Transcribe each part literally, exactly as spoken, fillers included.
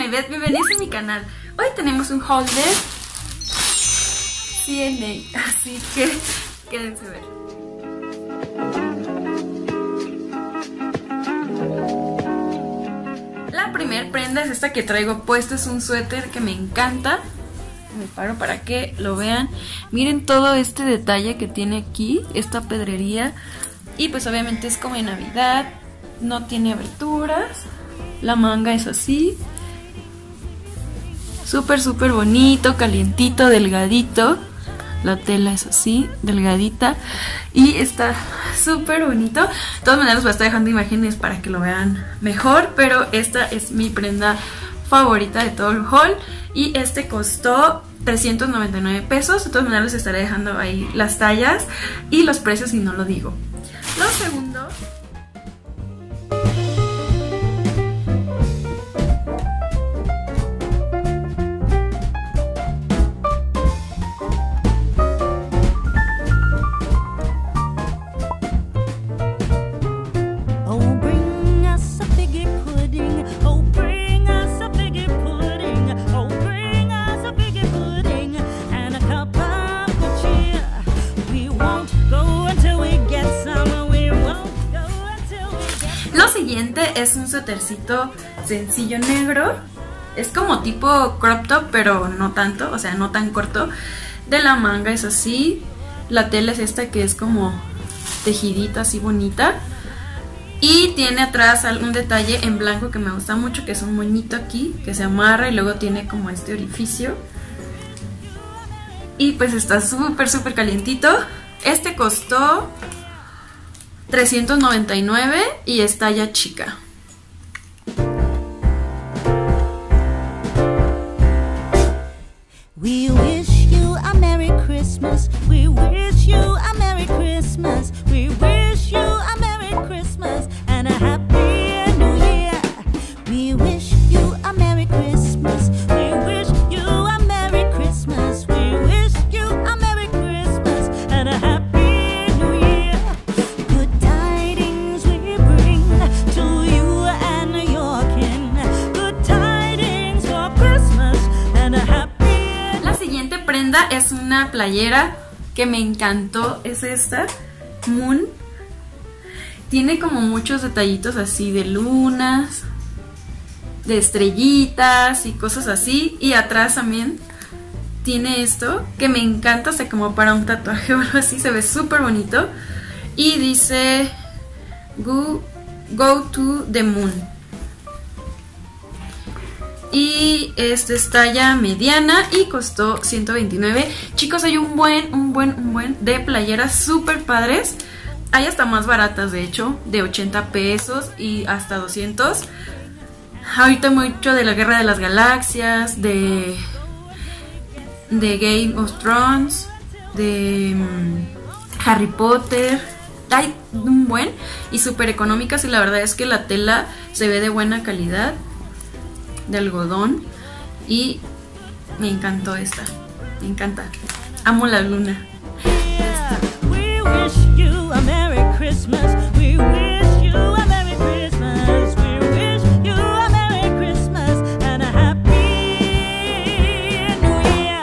Beth, bienvenidos a mi canal. Hoy tenemos un haul de C N A, así que quédense a ver. La primer prenda es esta que traigo puesta, es un suéter que me encanta. Me paro para que lo vean. Miren todo este detalle que tiene aquí, esta pedrería. Y pues obviamente es como de Navidad, no tiene aberturas. La manga es así. Súper, súper bonito, calientito, delgadito. La tela es así, delgadita. Y está súper bonito. De todas maneras voy a estar dejando imágenes para que lo vean mejor. Pero esta es mi prenda favorita de todo el haul. Y este costó trescientos noventa y nueve pesos. De todas maneras les estaré dejando ahí las tallas y los precios si no lo digo. Lo segundo... es un suétercito sencillo negro. Es como tipo crop top, pero no tanto, o sea, no tan corto. De la manga es así. La tela es esta que es como tejidita, así bonita. Y tiene atrás un detalle en blanco que me gusta mucho, que es un moñito aquí, que se amarra y luego tiene como este orificio. Y pues está súper, súper calientito. Este costó trescientos noventa y nueve y es talla chica. We wish you a Merry Christmas. We wish you a Merry Christmas. We wish you a Merry Christmas and a Happy New Year. We wish you a Merry Christmas. We wish you a Merry Christmas. We wish you a Merry Christmas and a Happy New Year. Good tidings we bring to you and your kin. Good tidings for Christmas and a Happy. La siguiente prenda es una playera que me encantó, es esta, Moon. Tiene como muchos detallitos así de lunas, de estrellitas y cosas así. Y atrás también tiene esto que me encanta, o sea, como para un tatuaje o algo así, se ve súper bonito. Y dice Go, go to the moon. Y este es talla mediana y costó ciento veintinueve. Chicos, hay un buen, un buen, un buen de playeras súper padres. Hay hasta más baratas, de hecho, de ochenta pesos y hasta doscientos. Ahorita mucho de la Guerra de las Galaxias, de, de Game of Thrones, de um, Harry Potter. Hay un buen y súper económicas y la verdad es que la tela se ve de buena calidad, de algodón, y me encantó esta, me encanta, amo la luna. We wish you a Merry Christmas. We wish you a Merry Christmas. We wish you a Merry Christmas and a Happy New Year.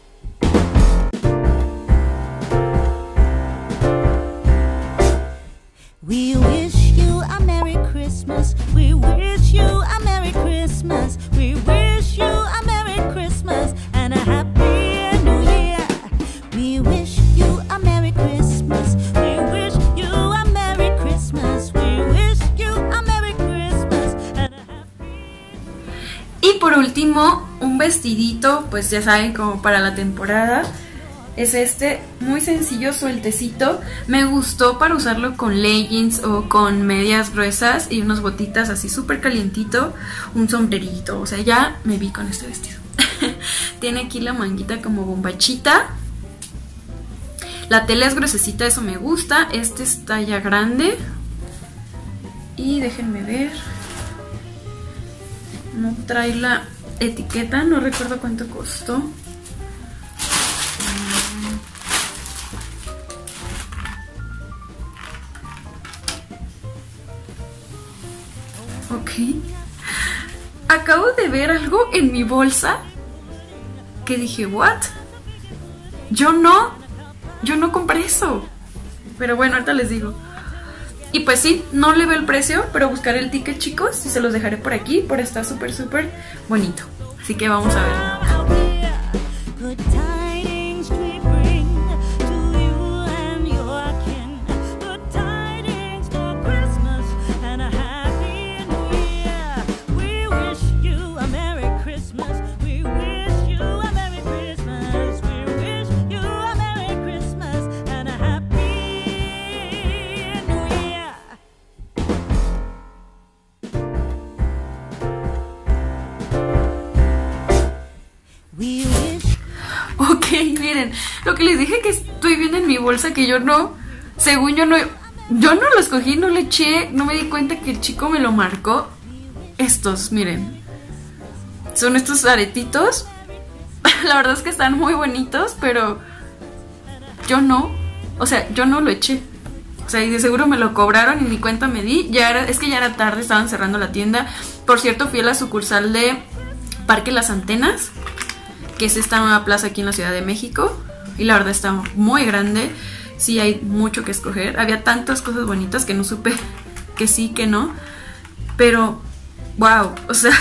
We wish you a Merry Christmas. We wish you a Merry Christmas. We wish you a Merry Christmas and a Happy New Year. We wish you a Merry Christmas. We wish you a Merry Christmas. We wish you a Merry Christmas and a Happy. Y por último, un vestidito, pues ya saben, como para la temporada. Es este, muy sencillo, sueltecito. Me gustó para usarlo con leggings o con medias gruesas y unas botitas así súper calientito. Un sombrerito, o sea, ya me vi con este vestido. Tiene aquí la manguita como bombachita. La tela es gruesecita, eso me gusta. Este es talla grande. Y déjenme ver. No trae la etiqueta, no recuerdo cuánto costó. Ok. acabo de ver algo en mi bolsa que dije, ¿what? Yo no, yo no compré eso. Pero bueno, ahorita les digo. Y pues sí, no le veo el precio, pero buscaré el ticket, chicos, y se los dejaré por aquí, por está súper, súper bonito. Así que vamos a ver. Ok, miren, lo que les dije que estoy viendo en mi bolsa, que yo no, según yo no, yo no lo escogí, no le eché, no me di cuenta que el chico me lo marcó. Estos, miren, son estos aretitos. La verdad es que están muy bonitos, pero yo no, o sea, yo no lo eché. O sea, y de seguro me lo cobraron y ni cuenta me di. Ya era, es que ya era tarde, estaban cerrando la tienda. Por cierto, fui a la sucursal de Parque Las Antenas, que es esta nueva plaza aquí en la Ciudad de México, y la verdad está muy grande. Sí, hay mucho que escoger. Había tantas cosas bonitas que no supe que sí, que no. Pero, wow, o sea,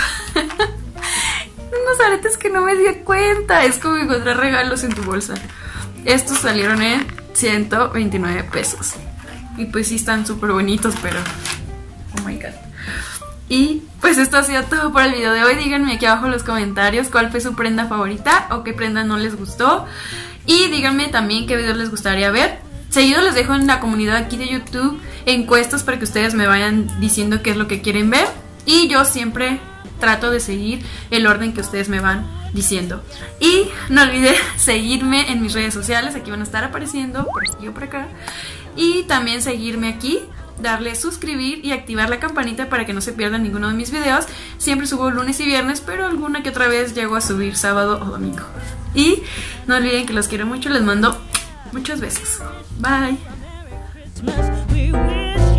unos aretes que no me di cuenta. Es como encontrar regalos en tu bolsa. Estos salieron en ciento veintinueve pesos. Y pues sí están súper bonitos, pero oh my god. Y pues esto ha sido todo por el video de hoy. Díganme aquí abajo en los comentarios cuál fue su prenda favorita o qué prenda no les gustó. Y díganme también qué videos les gustaría ver. Seguido les dejo en la comunidad aquí de YouTube encuestas para que ustedes me vayan diciendo qué es lo que quieren ver. Y yo siempre trato de seguir el orden que ustedes me van diciendo. Y no olviden seguirme en mis redes sociales. Aquí van a estar apareciendo por aquí o por acá. Y también seguirme aquí, darle suscribir y activar la campanita para que no se pierdan ninguno de mis videos. Siempre subo lunes y viernes, pero alguna que otra vez llego a subir sábado o domingo. Y no olviden que los quiero mucho, les mando muchos besos. Bye.